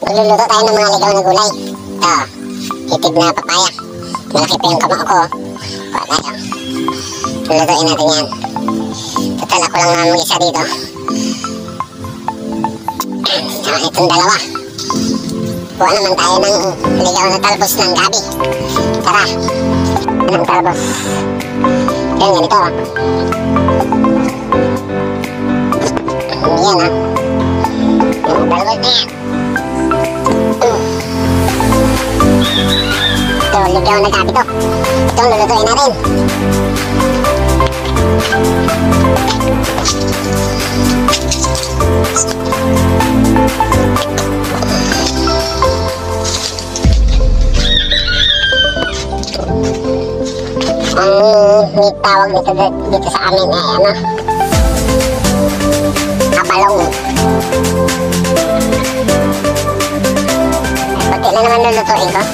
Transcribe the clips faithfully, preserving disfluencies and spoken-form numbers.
Magluluto tayo ng mga ligaw na gulay. Ito, hitid na papaya. Malaki pa yung kamao ko. Wala yun. Lulutuin natin yan. Total ako lang naman mag-isa dito. Saka itong dalawa. Kuha naman tayo ng ligaw na talbos ng gabi. Tara. Ng talbos. Yan, ganito. Yan ah. Yung talbos na yan. Ito, ligaw na gabi to. Itong lulutuin natin. Ang may tawag dito, dito sa amin ay ano, abalong. Pati na naman lulutuin ko.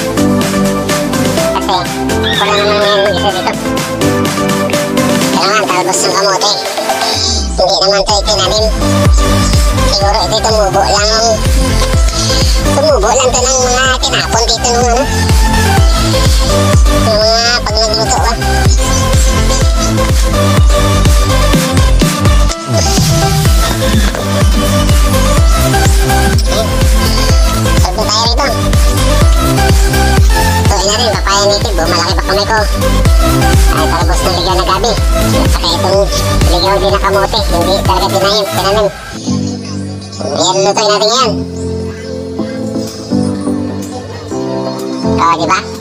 Kasi wala naman ngayon mag-isa dito. Kailangan talbos ng kamote. Hindi naman ito itinanim. Siguro ito tumubo lang. Tumubo lang ito ng mga tinapon dito nung ano. Yung mga pag nagluto ka. Salbo tayo rito. Tuin na rin, papaya native. Malaki pa kamay ko. Ay, talbos ng ligaw na gabi. At saka itong ligaw din na kamote. Hindi talaga tinanim. Tinanim. Yan, lutuin natin yan. O, diba?